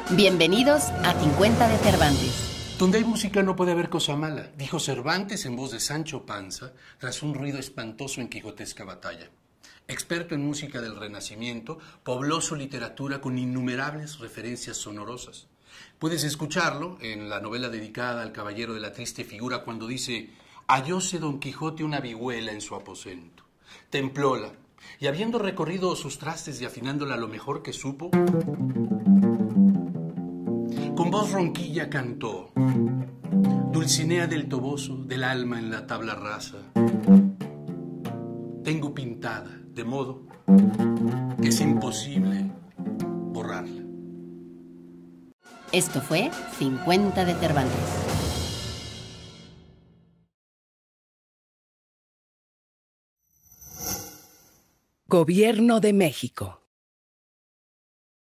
Bienvenidos a 50 de Cervantes. Donde hay música no puede haber cosa mala, dijo Cervantes en voz de Sancho Panza, tras un ruido espantoso en quijotesca batalla. Experto en música del Renacimiento, pobló su literatura con innumerables referencias sonorosas. Puedes escucharlo en la novela dedicada al caballero de la triste figura cuando dice: hallóse Don Quijote una vihuela en su aposento, templóla, y habiendo recorrido sus trastes y afinándola lo mejor que supo, con voz ronquilla cantó: Dulcinea del Toboso, del alma en la tabla rasa, tengo pintada de modo que es imposible borrarla. Esto fue 50 de Cervantes. Gobierno de México.